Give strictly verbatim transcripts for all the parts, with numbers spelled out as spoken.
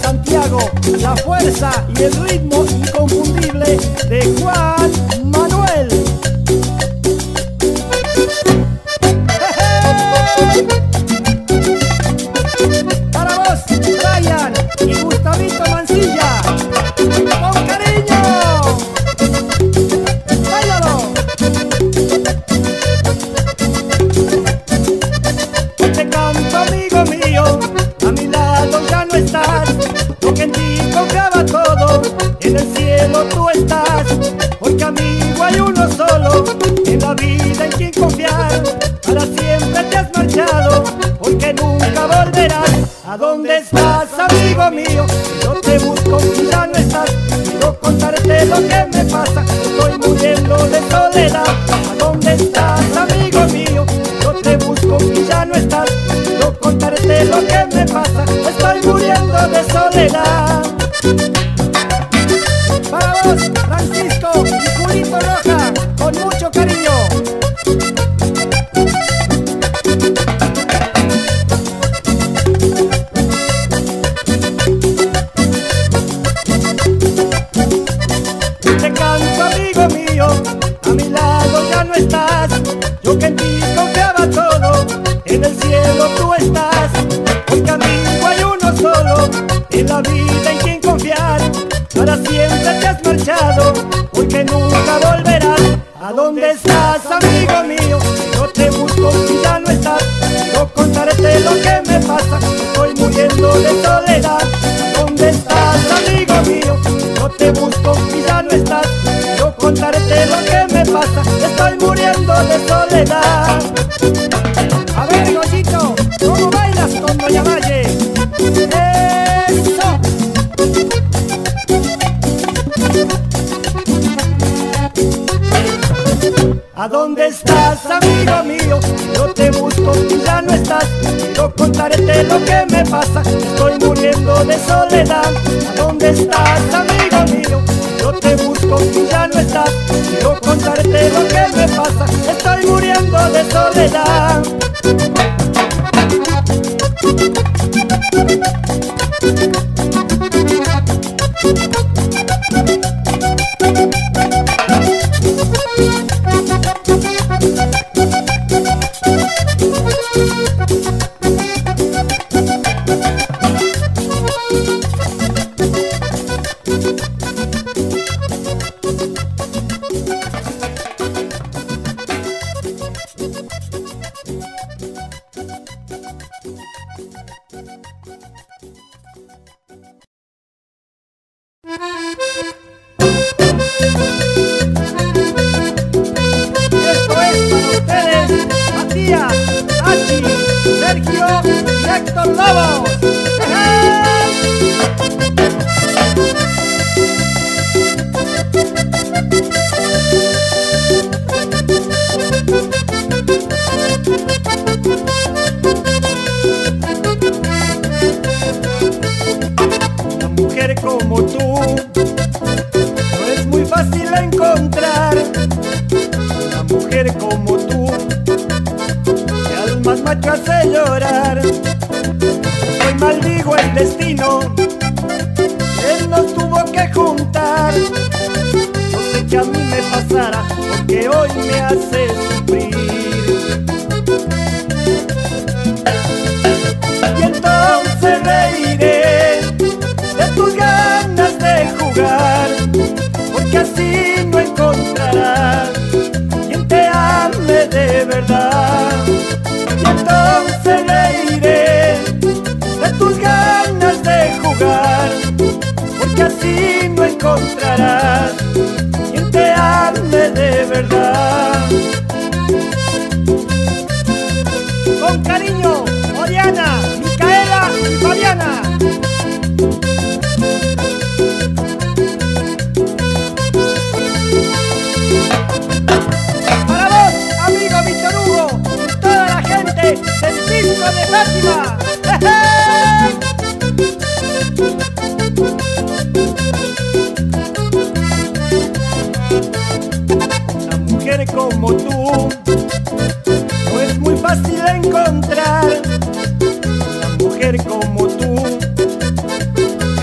Santiago, la fuerza y el ritmo inconfundible de Juan Manuel. Para vos, Brian y Gustavito Mancilla, con cariño. ¡Báilalo! Te canto, amigo mío, a mi lado ya no estás, porque en ti confiaba todo, en el cielo tú estás, porque amigo hay uno solo, en la vida en quien confiar, para siempre te has marchado, porque nunca volverás. ¿A dónde estás, amigo mío? Yo te busco y ya no estás, quiero contarte lo que me pasa, estoy muriendo de soledad. ¿A dónde estás, amigo mío? Yo te busco y ya no estás, quiero contarte lo que me pasa, estoy muriendo de soledad. Para vos, Francisco y Julito Roja, con mucho cariño. Te canto, amigo mío, a mi lado ya no estás, yo que en ti confiaba todo, en el cielo tú estás, porque amigo hay uno solo, en la vida en quien confiar, para siempre te has marchado, porque nunca volverás. ¿A dónde estás, amigo mío? Yo te busco y ya no estás, quiero contarte lo que me pasa, estoy muriendo de soledad. ¿A dónde estás, amigo mío? Yo te busco y ya no estás, quiero contarte lo que me pasa, estoy muriendo de soledad. A ver, Goyito, ¿cómo bailas con Doña Valle? ¡Eso! ¿A dónde estás, amigo mío? Yo te busco y ya no estás, quiero contarte lo que me pasa, estoy muriendo de soledad. ¿A dónde estás, amigo mío? Yo te busco y ya no estás, quiero contarte lo que me pasa, estoy muriendo de soledad. Como tú, no es muy fácil encontrar una mujer como tú, que al más macho hace llorar. Hoy maldigo el destino, él nos tuvo que juntar. No sé qué a mí me pasara, porque hoy me hace sufrir. Y entonces reiré de tus ganas de jugar, porque así no encontrarás quien te ame de verdad. Y entonces reiré de tus ganas de jugar, porque así no encontrarás quien te ame de verdad. Con cariño, Oriana, Micaela y Fabiana. Para vos, amigo Víctor Hugo, y toda la gente del Circo de Fátima. Una mujer como tú no es muy fácil encontrar. Una mujer como tú,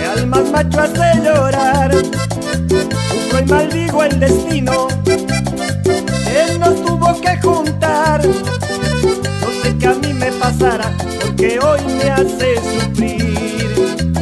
borracho hace llorar. Sufro y maldigo el destino que nos tuvo que juntar. No sé qué a mí me pasará, porque hoy me hace sufrir.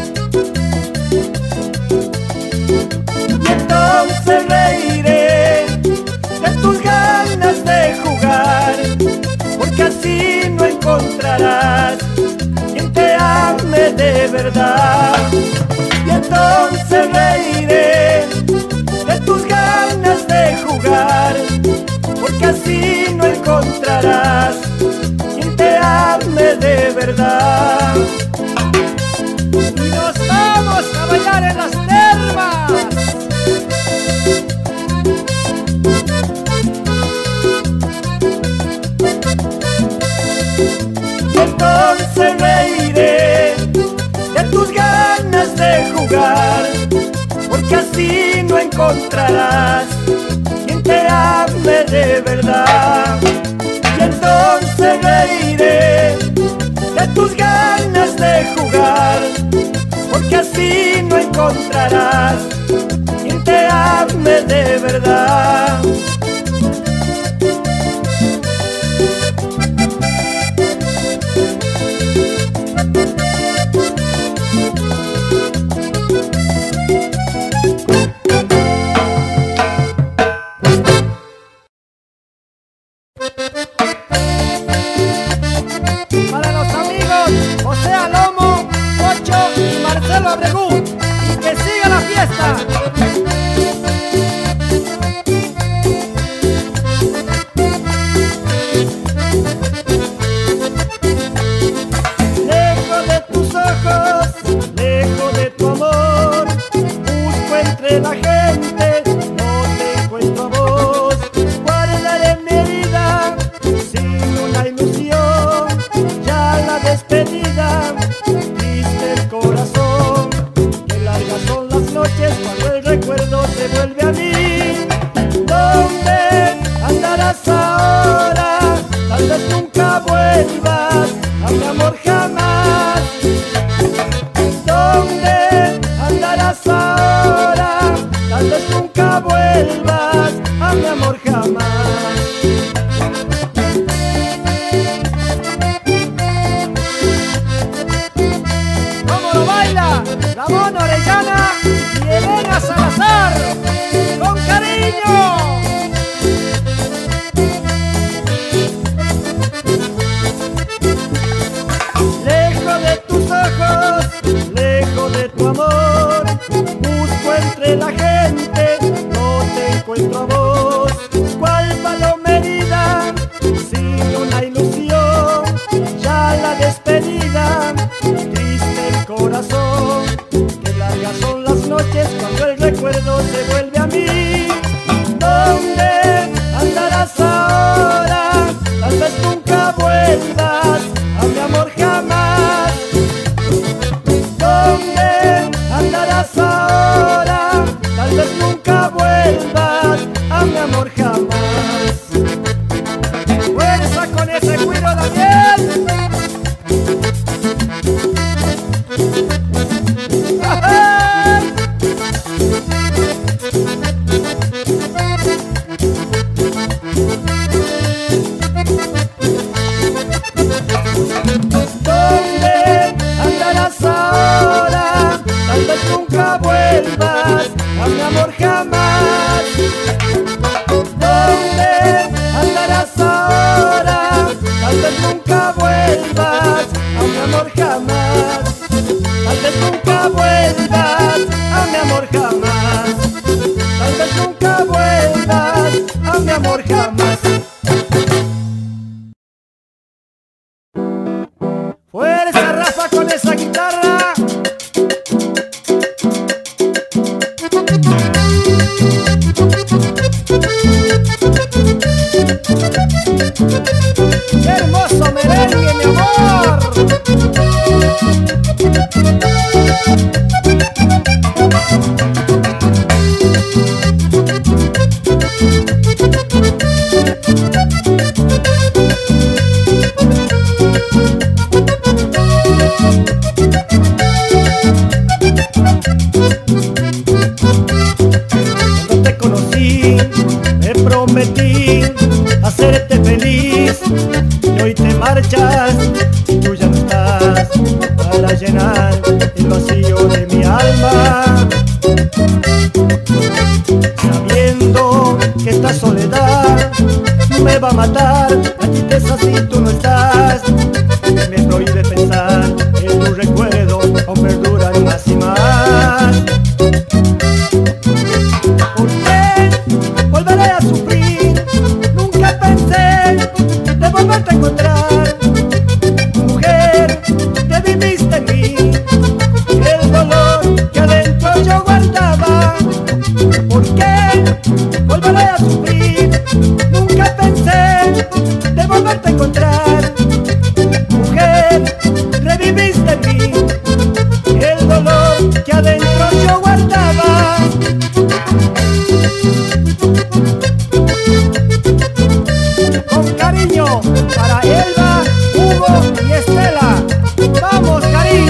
Y entonces reiré de tus ganas de jugar, porque así no encontrarás quien te ame de verdad. Y entonces reiré de tus ganas de jugar, porque así no encontrarás quien te ame de verdad. Y nos vamos a bailar en las termas. Y entonces reiré de tus ganas de jugar, porque así no encontrarás quien te ame de verdad. Y entonces reiré de tus ganas de jugar, porque así no encontrarás quien te ame de verdad. Para los amigos José Alomo, Pocho y Marcelo Abregú, y que siga la fiesta. Lejos de tus ojos, lejos de tu amor, busco entre la gente, no te encuentro a vos. Guardaré mi herida sin una ilusión, ya la despedida, triste el corazón. Qué largas son las noches cuando el recuerdo se vuelve a mí. ¿Dónde andarás ahora? Tal vez nunca vuelvas a mi amor jamás. ¿Dónde andarás ahora? Tal vez nunca vuelvas a mi amor jamás. ¿Cómo lo baila Ramón Orellana y Elena Salazar? ¡Con cariño! Lejos de tus ojos, lejos de tu amor, busco entre la gente, no te encuentro a vos. ¿Cuál paloma herida sin una ilusión? Ya la despedida, triste el corazón. Qué largas son las noches cuando el recuerdo se vuelve a mí. ¿Dónde andarás ahora? Tal vez nunca vuelvas a mi amor jamás. ¿Dónde andarás ahora? Tal vez nunca vuelvas a mi amor jamás. Fuerza con ese cuiro, Daniel. ¡Ay! ¿Dónde andarás ahora? Tal vez nunca vuelvas a mi amor jamás. ¿Dónde andarás ahora? Tal vez nunca vuelvas a mi amor jamás. Tal vez nunca vuelvas a mi amor jamás. Tal vez nunca vuelvas a mi amor jamás. Fuerza, Rafa, con esa guitarra. ¡Qué hermoso merengue, mi amor! feliz y hoy te marchas y tú ya no estás para llenar el vacío de mi alma. Sabiendo que esta soledad me va a matar, la tristeza si tú no estás me prohíbe pensar en tu recuerdo, aún perduran más y más. ¿Por qué volveré a sufrir? Nunca pensé de volverte a encontrar. Mujer, que viviste en mí el dolor que adentro yo guardaba. ¿Por qué volveré a sufrir? Nunca pensé de volverte a encontrar. Mujer, reviviste en mí el dolor que adentro yo guardaba. Con cariño para Elba, Hugo y Estela. ¡Vamos, Karim!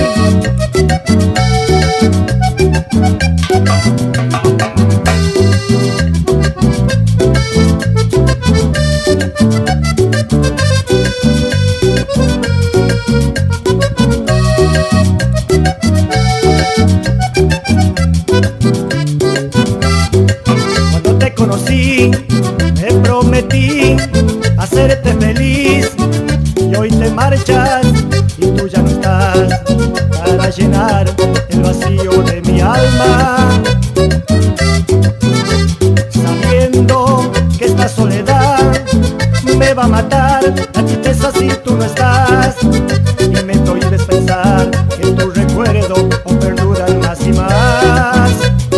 Cuando te conocí, me prometí hacerte feliz y hoy te marchas y tú ya no estás para llenar el vacío de mi alma. Sabiendo que esta soledad me va a matar, la tristeza si tú no estás y me prohíbes pensar que tu recuerdo aún perduran más y más.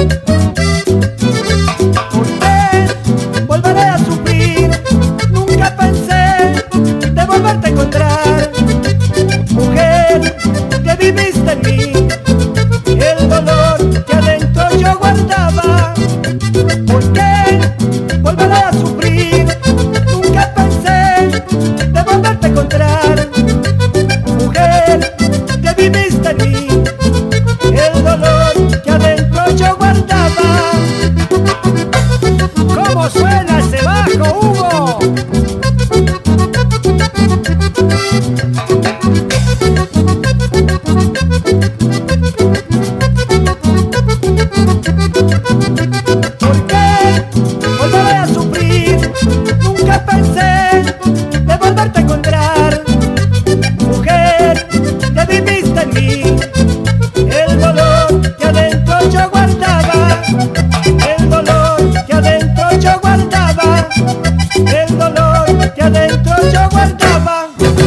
¿Por qué volveré a sufrir? Nunca pensé de volverte a encontrar. Mujer, que viviste en mí el dolor que adentro yo guardaba. ¿Por qué volveré a sufrir? Nunca pensé de volverte a encontrar. Mujer, que viviste en mí el dolor que adentro yo guardaba. ¿Cómo suena ese bajo, Hugo? ¿Por qué volveré a sufrir? Nunca pensé de volverte a encontrar. Mujer, que viviste en mí el dolor que adentro yo guardaba. El dolor que adentro yo guardaba. El dolor que adentro yo guardaba.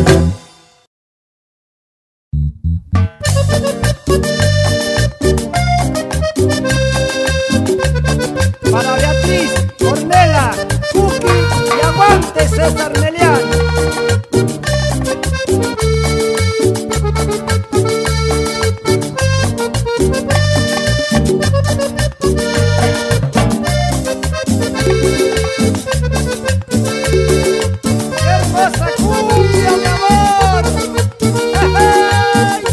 Para Beatriz, Cornela, Cookie y aguante César Melián. ¡Qué hermosa cumbia, mi amor! ¡Hey!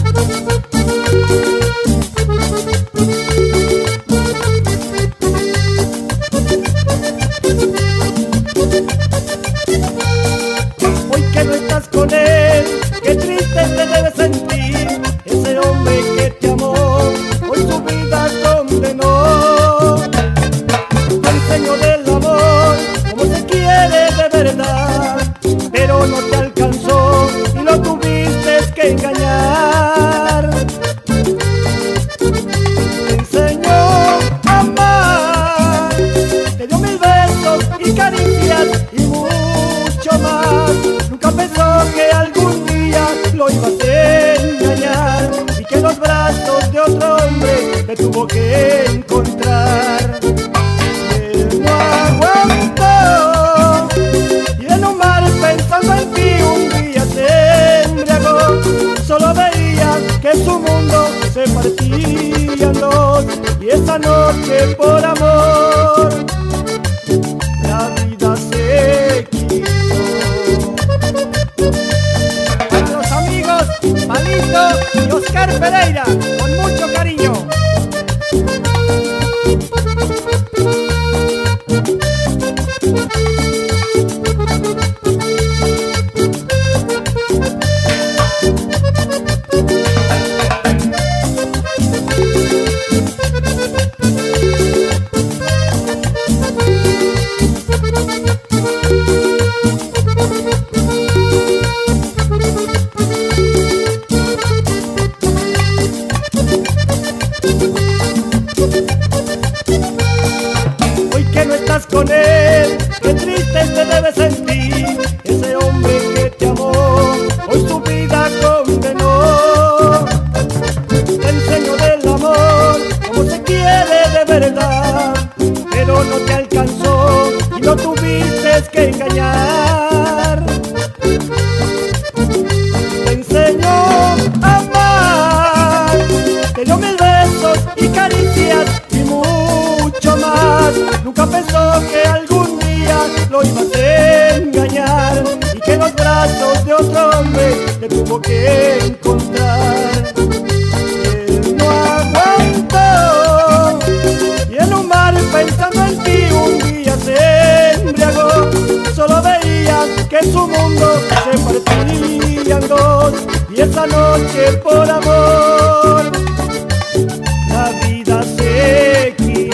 Hoy que no estás con él, qué triste te debes sentir. Ese hombre que te amó, hoy su vida condenó. Te enseñó del amor, como se quiere de verdad, pero no te alcanzó y lo tuviste que engañar. Te enseñó a amar, te dio mil besos y caricias y mucho más. Nunca pensó que algún día lo ibas a engañar y que en los brazos de otro hombre te tuvo que encontrar. Él no aguantó y en un mar pensando en ti un día se embriagó. Solo veía que su mundo se partía en dos y esa noche por amor la vida se quitó. Para los amigos Palito y Oscar Pereira, con mucho cariño. Nunca pensó que algún día lo ibas a engañar y que en los brazos de otro hombre te tuvo que encontrar. Él no aguantó y en un bar pensando en ti un día se embriagó. Solo veía que su mundo se partía en dos y esa noche por amor la vida se quitó.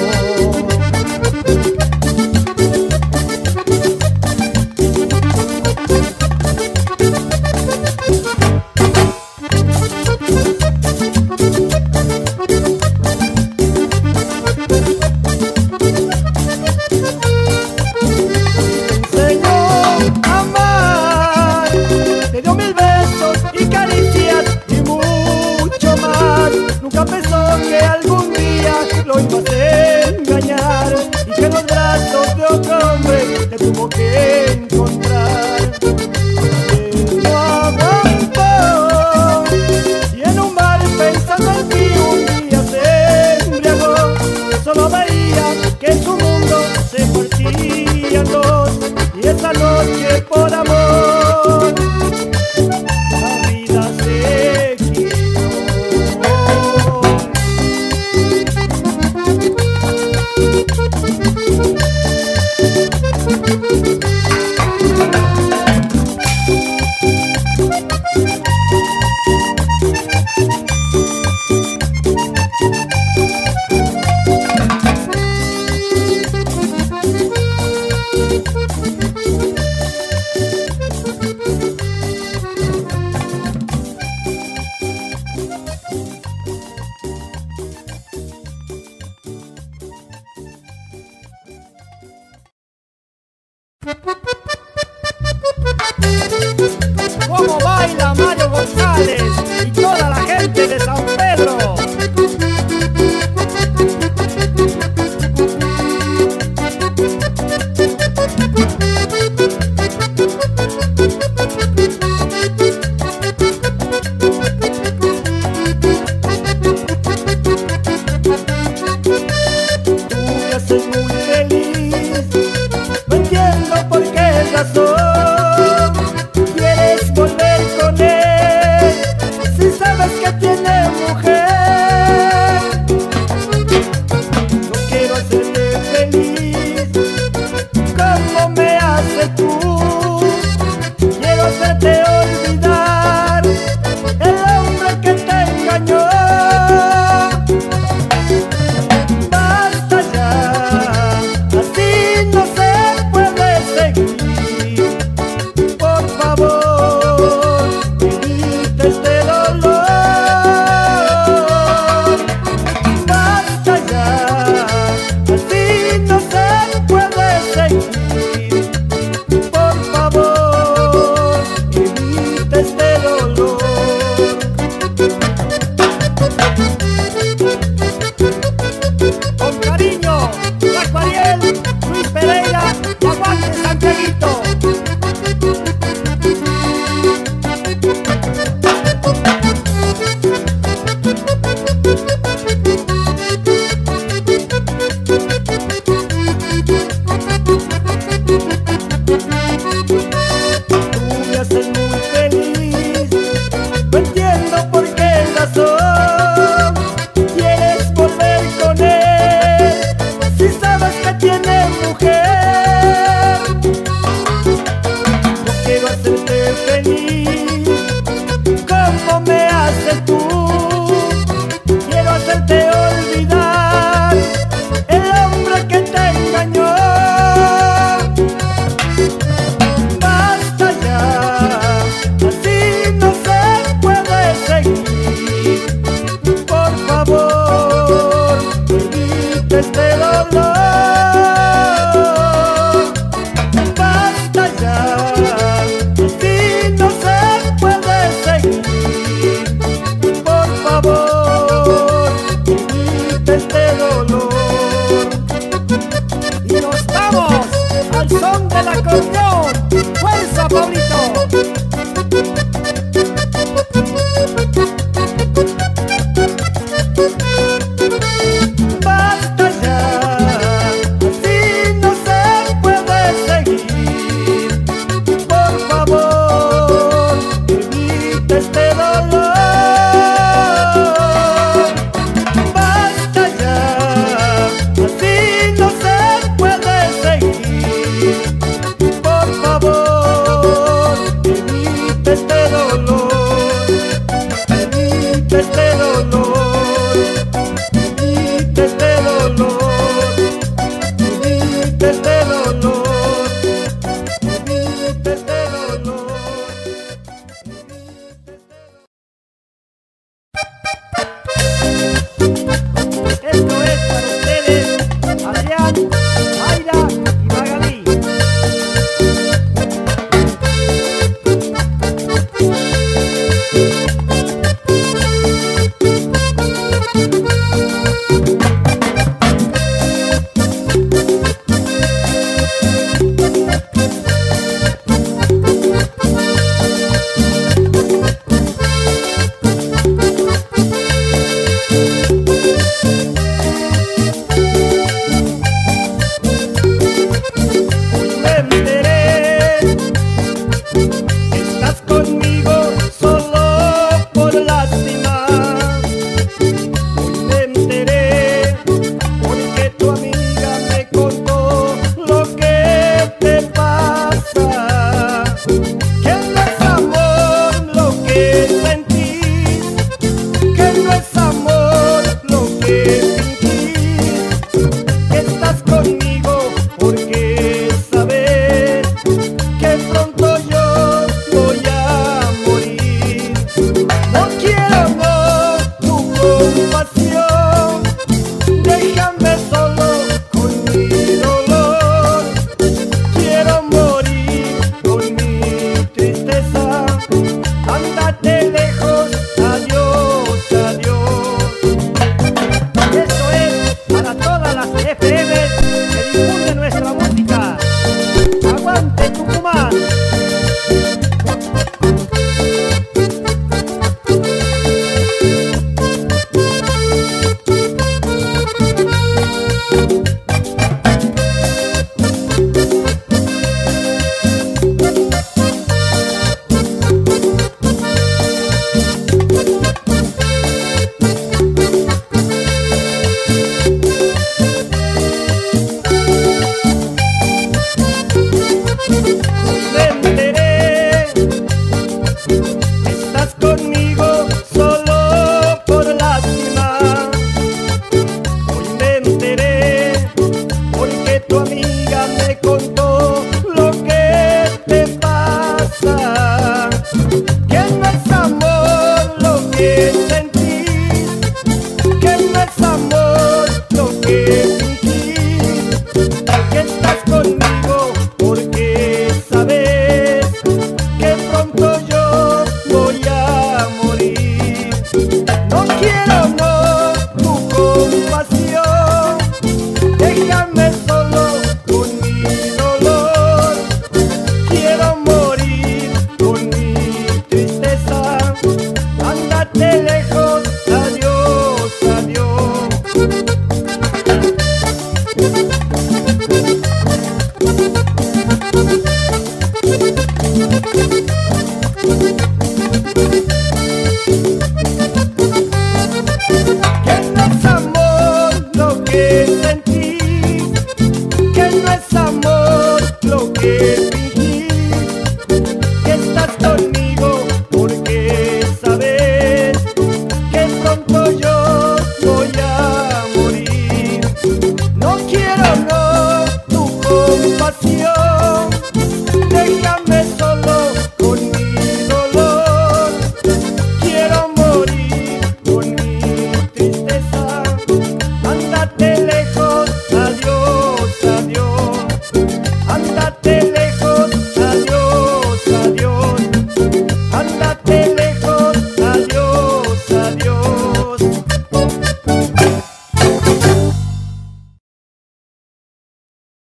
Nunca pensó que algún día lo ibas a engañar y que en los brazos de otro hombre te tuvo que encontrar. Él no aguantó y en un bar pensando en ti un día se embriagó. Solo veía que su mundo se partía en dos y esa noche por amor la vida se quitó. ¿Cómo baila Mario González y toda la gente de San Pedro? Tú me haces muy feliz, no entiendo por qué razón quieres volver con él.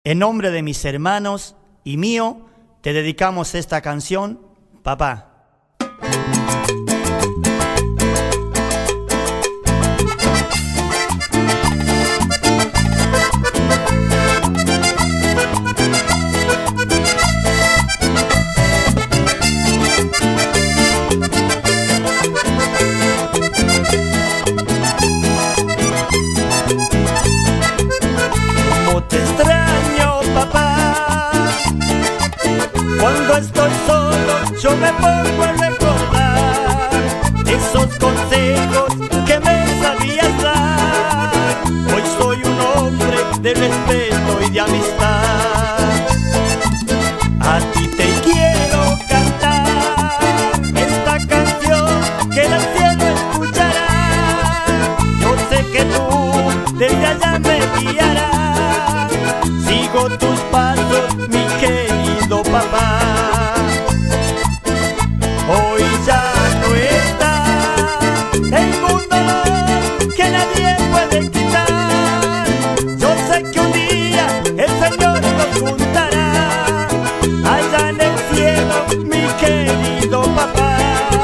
En nombre de mis hermanos y mío, te dedicamos esta canción, papá. Cuando estoy solo yo me pongo a recordar esos consejos que me sabías dar. Hoy soy un hombre de respeto y de amistad. A ti te quiero cantar esta canción que del cielo escucharás. Yo sé que tú desde allá me guiarás. Sigo tus pasos, mi querido papá. Hoy ya no está, tengo un dolor que nadie puede quitar. Yo sé que un día el Señor nos juntará allá en el cielo, mi querido papá.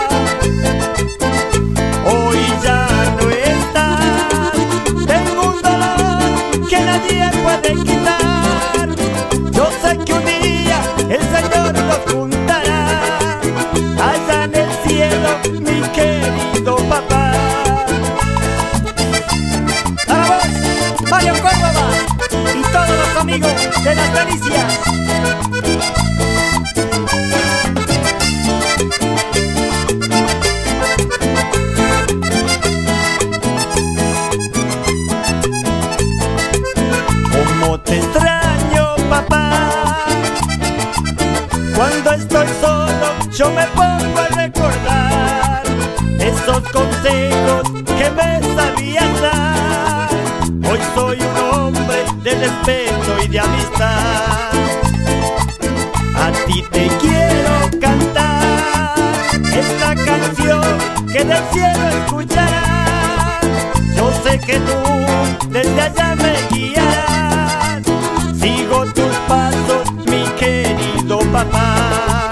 Hoy ya no está, tengo un dolor que nadie puede quitar. Yo sé que un día el Señor nos juntará allá en el cielo, mi querido papá. Para vos, Mario Córdoba y todos los amigos de las Delicias. Cómo te extraño, papá. Cuando estoy solo yo me pongo a recordar esos consejos que me sabías dar. Hoy soy un hombre de respeto y de amistad. A ti te quiero cantar esta canción que del cielo escucharás. Yo sé que tú desde allá me guiarás. Sigo tus pasos, mi querido papá.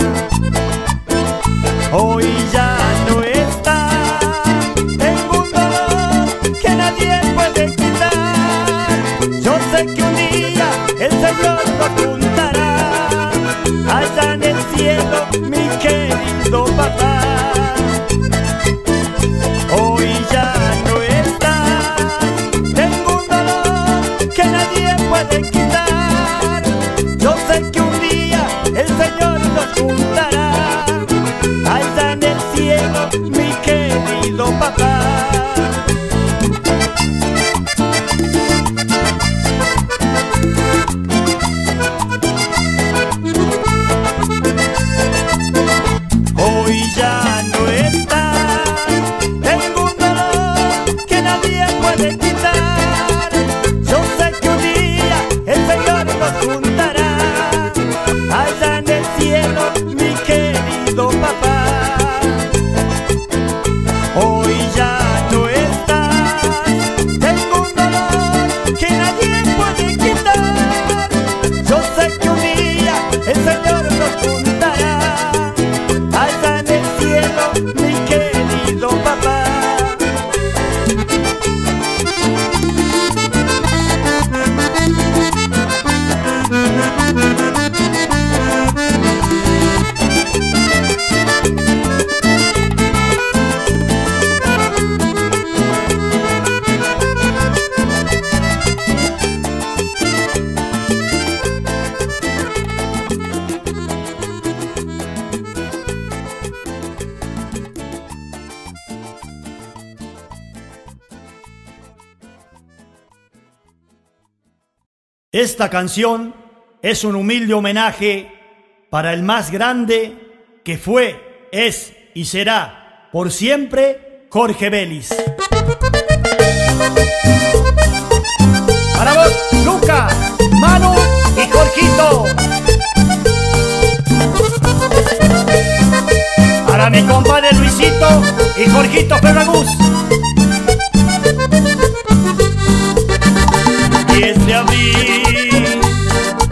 Hoy ya no está, tengo un dolor que nadie puede quitar. Yo sé que un día el Señor lo juntará allá en el cielo, mi querido papá. Hoy ya no está, tengo un dolor que nadie puede quitar. Yo sé que un día el Señor nos juntará allá en el cielo, mi querido papá. Hoy ya no está, tengo un dolor que nadie puede quitar. Yo sé que un día el Señor nos juntará allá en el cielo, mi querido papá. Hoy ya no está, tengo un dolor que nadie puede quitar. Yo sé que un día el Señor nos juntará allá en el cielo, mi querido papá. Esta canción es un humilde homenaje para el más grande que fue, es y será por siempre Jorge Vélez. Para vos, Luca, Manu y Jorgito. Para mi compadre Luisito y Jorgito Ferragus. diez de abril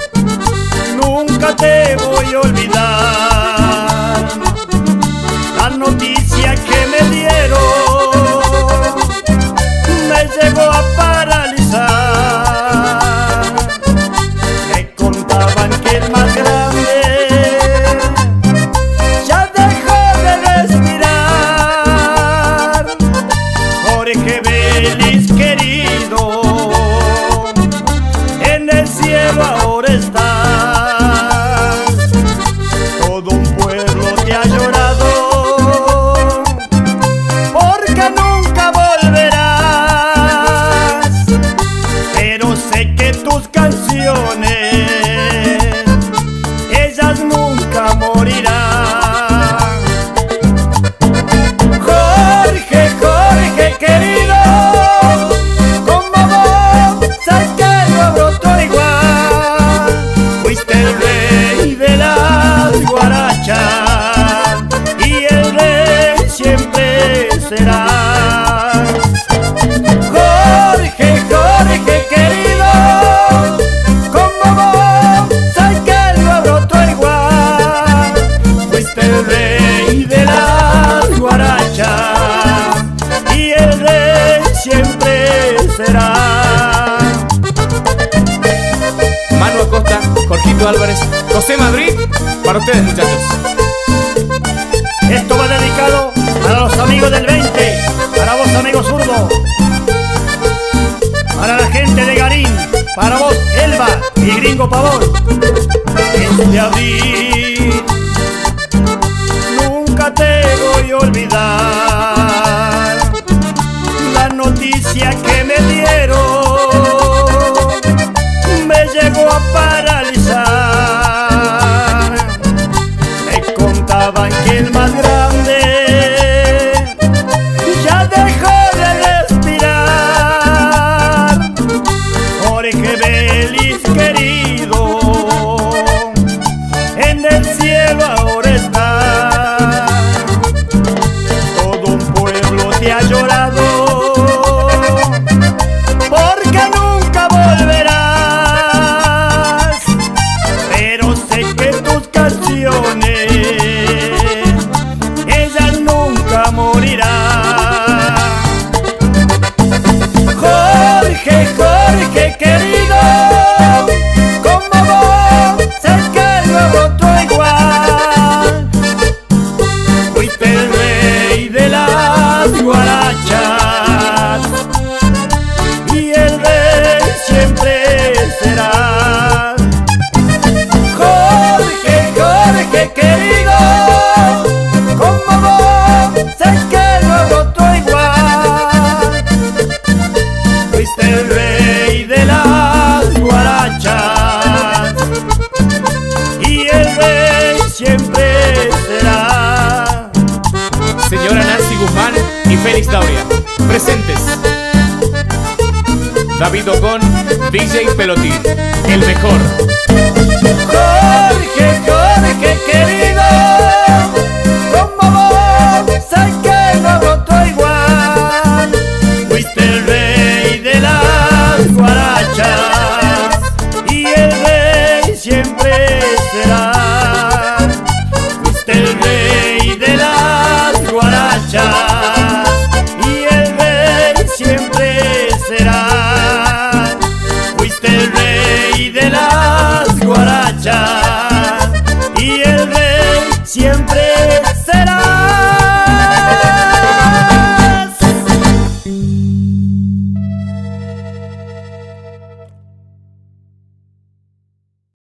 Lucho Álvarez, José Madrid, para ustedes, muchachos. Esto va dedicado para los amigos del veinte, para vos, amigo zurdo, para la gente de Garín, para vos, Elba y Gringo Pavón. Este abril nunca te voy a olvidar la noticia que me dieron, me llegó a paralizar. Me contaban que el más grande ya dejó de respirar. Jorge Vélez querido, en el cielo ahora está. Todo un pueblo te ha llorado porque nunca volverás, pero sé que tus canciones ellas nunca morirán. Jorge, Jorge querido, como vos sé que no hay otro igual. Fuiste el rey de las guarachas y el rey siempre será. Jorge, Jorge querido, como vos sé que no hay otro igual. Fuiste el rey de las guarachas y el rey siempre será. Señora Nancy Guzmán y Félix Dauria, presentes. David Ocon, D J Pelotín, el mejor. Jorge, Jorge.